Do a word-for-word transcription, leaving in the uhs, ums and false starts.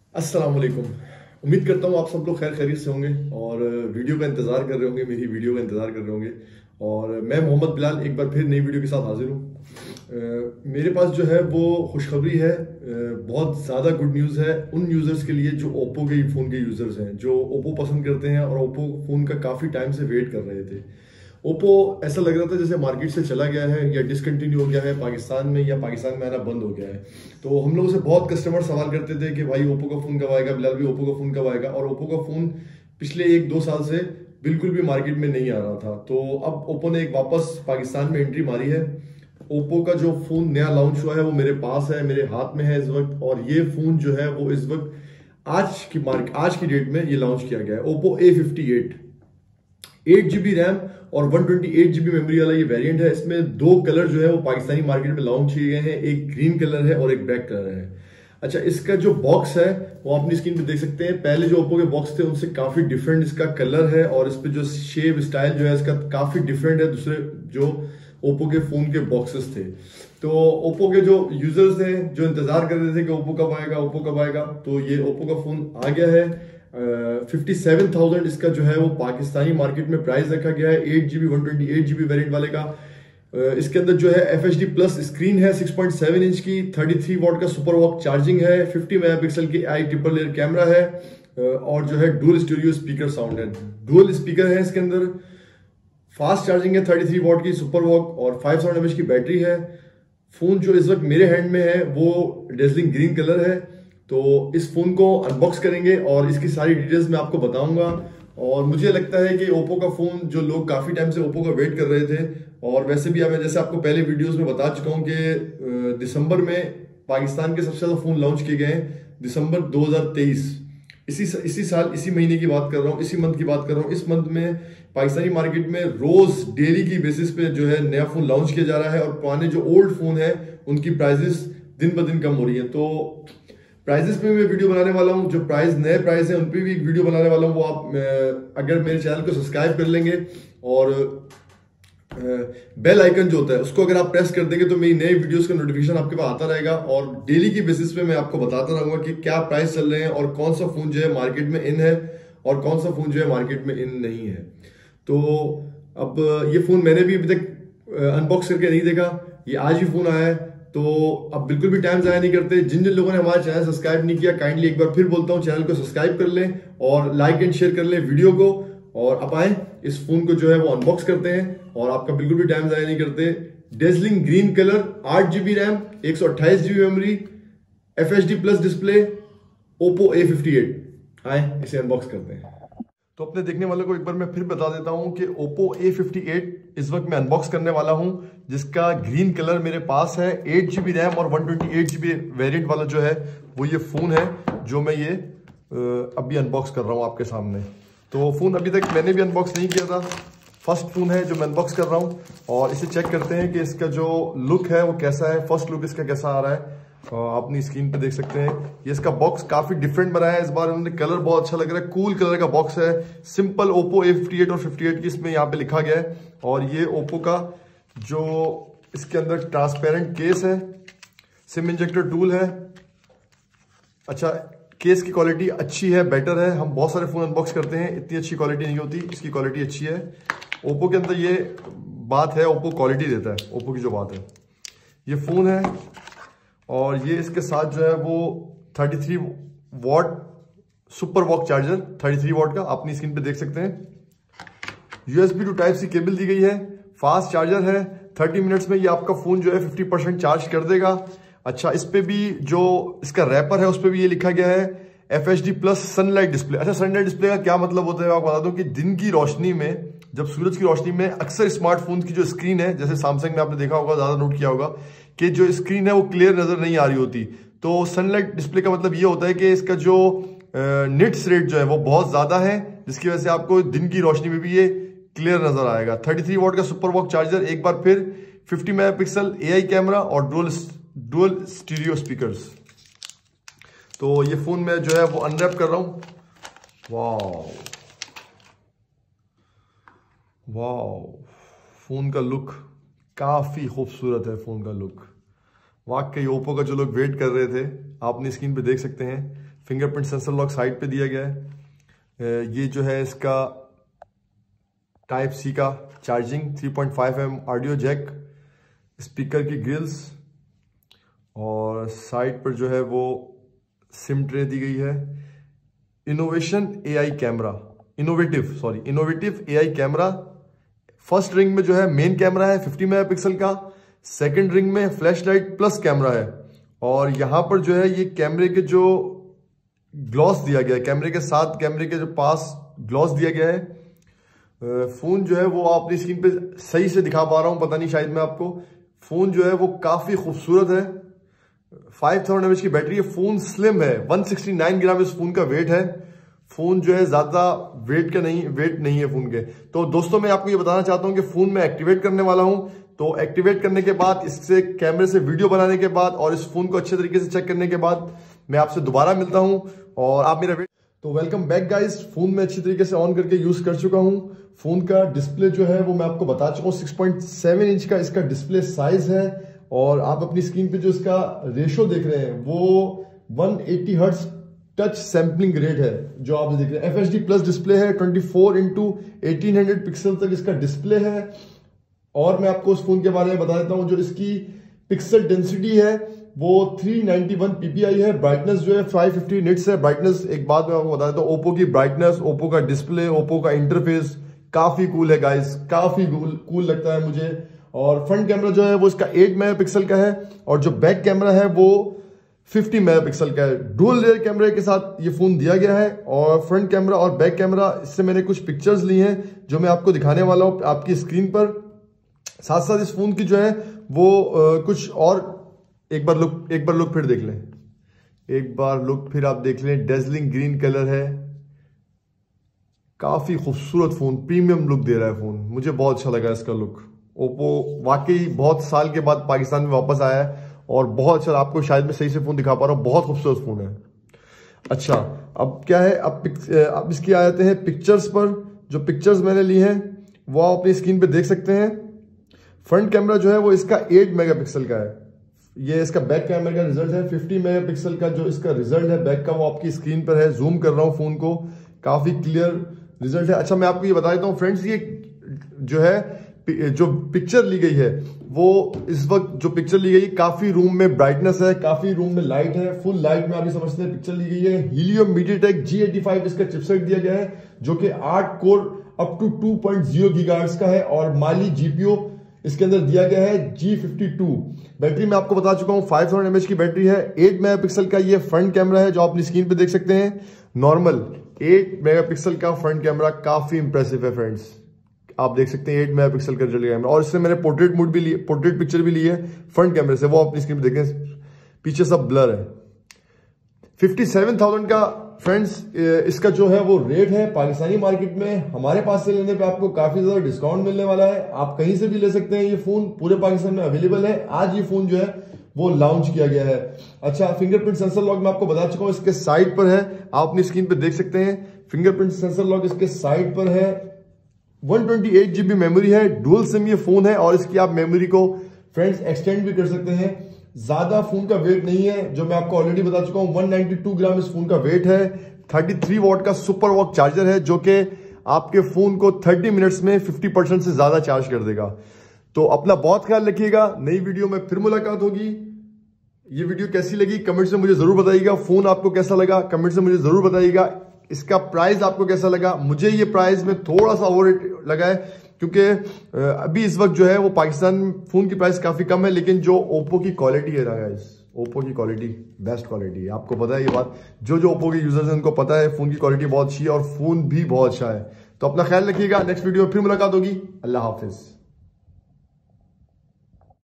अस्सलाम वालेकुम। उम्मीद करता हूँ आप सब लोग खैर खैरियत से होंगे और वीडियो का इंतज़ार कर रहे होंगे, मेरी वीडियो का इंतज़ार कर रहे होंगे। और मैं मोहम्मद बिलाल एक बार फिर नई वीडियो के साथ हाजिर हूँ। अ, मेरे पास जो है वो खुशखबरी है, अ, बहुत ज़्यादा गुड न्यूज़ है उन यूज़र्स के लिए जो ओप्पो के फ़ोन के यूज़र्स हैं, जो ओप्पो पसंद करते हैं और ओप्पो फ़ोन का काफ़ी टाइम से वेट कर रहे थे। ओप्पो ऐसा लग रहा था जैसे मार्केट से चला गया है या डिसकंटिन्यू हो गया है पाकिस्तान में, या पाकिस्तान में आना बंद हो गया है। तो हम लोगों से बहुत कस्टमर सवाल करते थे कि भाई ओप्पो का फ़ोन कब आएगा, बिलाल भी ओप्पो का फ़ोन कब आएगा। और ओप्पो का फ़ोन पिछले एक दो साल से बिल्कुल भी मार्केट में नहीं आ रहा था। तो अब ओप्पो ने एक वापस पाकिस्तान में एंट्री मारी है। ओप्पो का जो फ़ोन नया लॉन्च हुआ है वो मेरे पास है, मेरे हाथ में है इस वक्त। और ये फ़ोन जो है वो इस वक्त आज की मार्केट आज की डेट में ये लॉन्च किया गया है। Oppo A fifty eight eight GB RAM और one twenty eight GB memory वाला ये वेरिएंट है। इसमें दो कलर जो है वो पाकिस्तानी मार्केट में लॉन्च किए गए हैं, एक ग्रीन कलर है और एक ब्लैक कलर है। अच्छा, इसका जो बॉक्स है वो अपनी स्क्रीन पे देख सकते हैं। पहले जो ओप्पो के बॉक्स थे उनसे काफी डिफरेंट इसका कलर है और इस पे जो शेप स्टाइल जो है इसका काफी डिफरेंट है दूसरे जो ओप्पो के फोन के बॉक्सेस थे। तो ओप्पो के जो यूजर्स हैं जो इंतजार कर रहे थे कि ओप्पो कब आएगा ओप्पो कब आएगा, तो ये ओप्पो का फोन आ गया है। फिफ्टी सेवन थाउजेंड इसका जो है वो पाकिस्तानी मार्केट में प्राइस रखा गया है, eight GB one twenty eight GB variant वाले का। uh, इसके अंदर जो है F H D plus screen है, सिक्स पॉइंट सेवन इंच की, थर्टी थ्री वॉट का सुपर वॉक चार्जिंग है, फिफ्टी मेगापिक्सल की आई ट्रिपल एयर कैमरा है, uh, और जो है डुअल स्टूडियो स्पीकर साउंड है, डुअल स्पीकर है इसके अंदर। फास्ट चार्जिंग है, थर्टी थ्री वॉट की सुपर वॉक और फाइव थाउजेंड एमएच की बैटरी है। फोन जो इस वक्त मेरे हैंड में है वो डेजलिंग ग्रीन कलर है। तो इस फोन को अनबॉक्स करेंगे और इसकी सारी डिटेल्स मैं आपको बताऊंगा। और मुझे लगता है कि ओप्पो का फोन जो लोग काफी टाइम से ओप्पो का वेट कर रहे थे, और वैसे भी मैं जैसे आपको पहले वीडियोस में बता चुका हूं कि दिसंबर में पाकिस्तान के सबसे ज्यादा फोन लॉन्च किए गए हैं, दिसंबर दो हज़ार तेईस। इसी इसी साल इसी महीने की बात कर रहा हूँ, इसी मंथ की बात कर रहा हूँ। इस मंथ में पाकिस्तानी मार्केट में रोज डेली की बेसिस पे जो है नया फोन लॉन्च किया जा रहा है और पुराने जो ओल्ड फोन है उनकी प्राइजेस दिन ब दिन कम हो रही है। तो प्राइजेस पे मैं वीडियो बनाने वाला हूँ, जो प्राइस नए प्राइस है उन पे भी एक वीडियो बनाने वाला हूँ। वो आप अगर मेरे चैनल को सब्सक्राइब कर लेंगे और बेल आइकन जो होता है उसको अगर आप प्रेस कर देंगे तो मेरी नई वीडियोस का नोटिफिकेशन आपके पास आता रहेगा। और डेली की बेसिस पे मैं आपको बताता रहूंगा कि क्या प्राइस चल रहे हैं और कौन सा फोन जो है मार्केट में इन है और कौन सा फोन जो है मार्केट में इन नहीं है। तो अब ये फोन मैंने भी अभी तक अनबॉक्स करके नहीं देखा, ये आज ही फोन आया है। तो अब बिल्कुल भी टाइम जाया नहीं करते। जिन जिन लोगों ने हमारा चैनल सब्सक्राइब नहीं किया, काइंडली एक बार फिर बोलता हूँ चैनल को सब्सक्राइब कर लें और लाइक एंड शेयर कर लें वीडियो को। और अब आए इस फोन को जो है वो अनबॉक्स करते हैं और आपका बिल्कुल भी टाइम जाया नहीं करते। डेजलिंग ग्रीन कलर, आठ जीबी रैम, एक सौ अट्ठाईस GB memory, F H D plus display, Oppo A fifty eight. आए इसे अनबॉक्स करते हैं। तो अपने देखने वालों को एक बार मैं फिर बता देता हूं कि ओप्पो ए फिफ्टी एट इस वक्त मैं अनबॉक्स करने वाला हूं, जिसका ग्रीन कलर मेरे पास है। एट जीबी रैम और one twenty eight GB variant वाला जो है वो ये फोन है जो मैं ये अभी अनबॉक्स कर रहा हूं आपके सामने। तो फोन अभी तक मैंने भी अनबॉक्स नहीं किया था, फर्स्ट फोन है जो मैं अनबॉक्स कर रहा हूं। और इसे चेक करते हैं कि इसका जो लुक है वो कैसा है, फर्स्ट लुक इसका कैसा आ रहा है। आप अपनी स्क्रीन पे देख सकते हैं ये इसका बॉक्स काफी डिफरेंट बनाया है इस बार उन्होंने, कलर बहुत अच्छा लग रहा है, कूल कलर का बॉक्स है। Simple Oppo A fifty eight और फिफ्टी एट की इसमें यहाँ पे लिखा गया है। और ये ओप्पो का जो इसके अंदर ट्रांसपेरेंट केस है, सिम इंजेक्टर टूल है। अच्छा, केस की क्वालिटी अच्छी है, बेटर है। हम बहुत सारे फोन अनबॉक्स करते हैं, इतनी अच्छी क्वालिटी नहीं होती, इसकी क्वालिटी अच्छी है। ओप्पो के अंदर ये बात है, ओप्पो क्वालिटी देता है, ओप्पो की जो बात है। ये फोन है और ये इसके साथ जो है वो thirty three watt super VOOC charger, thirty three watt का अपनी स्क्रीन पे देख सकते हैं। USB to type C cable दी गई है, फास्ट चार्जर है। थर्टी मिनट्स में ये आपका फोन जो है फिफ्टी परसेंट चार्ज कर देगा। अच्छा, इस पे भी जो इसका रैपर है उस पे भी ये लिखा गया है F H D plus sunlight display. अच्छा, सनलाइट डिस्प्ले का क्या मतलब होता है आपको बता दूं कि दिन की रोशनी में, जब सूरज की रोशनी में अक्सर स्मार्टफोन की जो स्क्रीन है, जैसे सैमसंग में आपने देखा होगा, ज्यादा नोट किया होगा कि जो स्क्रीन है वो क्लियर नजर नहीं आ रही होती। तो सनलाइट डिस्प्ले का मतलब ये होता है कि इसका जो निट्स रेट जो है वो बहुत ज्यादा है, जिसकी वजह से आपको दिन की रोशनी में भी ये क्लियर नजर आएगा। थर्टी थ्री वॉट का सुपर वॉक चार्जर, एक बार फिर फिफ्टी मेगापिक्सल एआई कैमरा और डुअल डुअल स्टीरियो स्पीकर्स। तो ये फोन मैं जो है वो अनरैप कर रहा हूं। वाओ वाओ, फोन का लुक काफी खूबसूरत है, फोन का लुक वाकई ओप्पो का जो लोग वेट कर रहे थे, आपने स्क्रीन पे देख सकते हैं फिंगरप्रिंट सेंसर लॉक साइड पे दिया गया है। ये जो है इसका टाइप सी का charging, three point five M audio jack, speaker की ग्रिल्स और साइड पर जो है वो सिम ट्रे दी गई है। Innovation AI camera, innovative sorry innovative AI camera. First ring में जो है मेन कैमरा है फिफ्टी मेगापिक्सल का, सेकंड रिंग में फ्लैश लाइट प्लस कैमरा है। और यहां पर जो है ये कैमरे के जो ग्लॉस दिया गया है, कैमरे के साथ कैमरे के जो पास ग्लॉस दिया गया है। फोन जो है वो आप अपनी स्क्रीन पे सही से दिखा पा रहा हूं, पता नहीं शायद मैं आपको। फोन जो है वो काफी खूबसूरत है, फाइव थाउजेंड एमएच की बैटरी है, फोन स्लिम है, वन सिक्सटी नाइन ग्राम इस फोन का वेट है। फोन जो है ज्यादा वेट का नहीं वेट नहीं है फोन के। तो दोस्तों मैं आपको ये बताना चाहता हूं कि फोन में एक्टिवेट करने वाला हूं, तो एक्टिवेट करने के बाद इससे कैमरे से वीडियो बनाने के बाद और इस फोन को अच्छे तरीके से चेक करने के बाद मैं आपसे दोबारा मिलता हूं और आप मेरा वेट। तो वेलकम बैक गाइस, फोन में अच्छी तरीके से ऑन करके यूज कर चुका हूं। फोन का डिस्प्ले जो है वो मैं आपको बता चुका हूं, सिक्स पॉइंट सेवन इंच का इसका डिस्प्ले साइज है। और आप अपनी स्क्रीन पे जो इसका रेशो देख रहे हैं वो one eighty hertz touch sampling rate है जो आप देख रहे हैं। F H D plus display है, twenty four into eighteen hundred pixel तक इसका डिस्प्ले है। और मैं आपको उस फोन के बारे में बता देता हूं, जो इसकी पिक्सल डेंसिटी है वो थ्री नाइंटी वन पीपीआई है। ब्राइटनेस जो है फाइव फिफ्टी निट्स है। ब्राइटनेस एक बात मैं आपको बता देता हूं, ओप्पो की ब्राइटनेस, ओप्पो का डिस्प्ले, ओप्पो का इंटरफेस काफी कूल है गाइस, काफी कूल कूल लगता है मुझे। और फ्रंट कैमरा जो है वो इसका एट मेगापिक्सल का है और जो बैक कैमरा है वो फिफ्टी मेगापिक्सल का है। डुअल रियर कैमरे के साथ ये फोन दिया गया है। और फ्रंट कैमरा और बैक कैमरा, इससे मैंने कुछ पिक्चर्स ली हैं जो मैं आपको दिखाने वाला हूं आपकी स्क्रीन पर। साथ साथ इस फोन की जो है वो आ, कुछ और एक बार लुक एक बार लुक फिर देख लें, एक बार लुक फिर आप देख लें। डेजलिंग ग्रीन कलर है, काफी खूबसूरत फोन, प्रीमियम लुक दे रहा है फोन, मुझे बहुत अच्छा लगा इसका लुक। ओप्पो वाकई बहुत साल के बाद पाकिस्तान में वापस आया है और बहुत अच्छा, आपको शायद मैं सही से फोन दिखा पा रहा हूं, बहुत खूबसूरत फोन है। अच्छा अब क्या है, अब अब इसकी आ जाते हैं पिक्चर्स पर। जो पिक्चर्स मैंने ली हैं वो आप अपनी स्क्रीन पे देख सकते हैं। फ्रंट कैमरा जो है वो इसका एट मेगापिक्सल का है। ये इसका बैक कैमरा का रिजल्ट है, फिफ्टी मेगापिक्सल का जो इसका रिजल्ट है बैक का वो आपकी स्क्रीन पर है। जूम कर रहा हूं फोन को, काफी क्लियर रिजल्ट है। अच्छा मैं आपको ये बता देता हूं फ्रेंड्स, ये जो है जो पिक्चर ली गई है वो इस वक्त जो पिक्चर ली गई है, काफी रूम में ब्राइटनेस है, काफी रूम में लाइट है, फुल लाइट में आप ये समझते हैं पिक्चर ली गई है। Helium MediaTek G eighty five इसका चिपसेट दिया गया है जो कि आठ core up to two point zero gigahertz का है। और माली जीपीओ इसके अंदर दिया गया है जी फिफ्टी टू। बैटरी मैं आपको बता चुका हूं फाइव थाउजेंड एमएच की बैटरी है। एट मेगापिक्सल का ये फ्रंट कैमरा है जो आप अपनी स्क्रीन पे देख सकते हैं। नॉर्मल एट मेगापिक्सल का फ्रंट कैमरा काफी इंप्रेसिव है फ्रेंड्स, आप देख सकते हैं एट मेगापिक्सल का रिजल्ट कैमरा। और इससे मैंने पोर्ट्रेट मोड भी ली, पोर्ट्रेट पिक्चर भी ली है फ्रंट कैमरे से, वो अपनी स्क्रीन पे देखें, पीछे सब ब्लर है। फिफ्टी सेवन थाउजेंड का फ्रेंड्स इसका जो है वो रेट है पाकिस्तानी मार्केट में। हमारे पास से लेने पे आपको काफी ज्यादा डिस्काउंट मिलने वाला है, आप कहीं से भी ले सकते हैं। ये फोन पूरे पाकिस्तान में अवेलेबल है। आज ये फोन जो है वो लॉन्च किया गया है। अच्छा फिंगरप्रिंट सेंसर लॉक मैं आपको बता चुका हूं, इसके साइड पर है, आप अपनी स्क्रीन पे देख सकते हैं। फिंगरप्रिंट सेंसर लॉक इसके साइड पर है। One twenty eight GB memory है, डुअल सिम ये फोन है और इसकी आप मेमोरी को फ्रेंड्स एक्सटेंड भी कर सकते हैं। ज्यादा फोन का वेट नहीं है, जो मैं आपको ऑलरेडी बता चुका हूं, वन नाइंटी टू ग्राम इस फोन का वेट है। थर्टी थ्री वॉट का सुपर वॉक चार्जर है जो कि आपके फोन को थर्टी मिनट्स में फिफ्टी परसेंट से ज्यादा चार्ज कर देगा। तो अपना बहुत ख्याल रखिएगा, नई वीडियो में फिर मुलाकात होगी। ये वीडियो कैसी लगी कमेंट से मुझे जरूर बताइएगा। फोन आपको कैसा लगा कमेंट से मुझे जरूर बताइएगा। इसका प्राइस आपको कैसा लगा? मुझे ये प्राइस में थोड़ा सा ओवर लगा है क्योंकि अभी इस वक्त जो है वो पाकिस्तान में फोन की प्राइस काफी कम है, लेकिन जो ओप्पो की क्वालिटी है ना गाइस, ओप्पो की क्वालिटी बेस्ट क्वालिटी है, आपको पता है ये बात। जो जो ओप्पो के यूजर्स हैं उनको पता है फोन की क्वालिटी बहुत अच्छी है और फोन भी बहुत अच्छा है। तो अपना ख्याल रखिएगा, नेक्स्ट वीडियो में फिर मुलाकात होगी। अल्लाह हाफिज।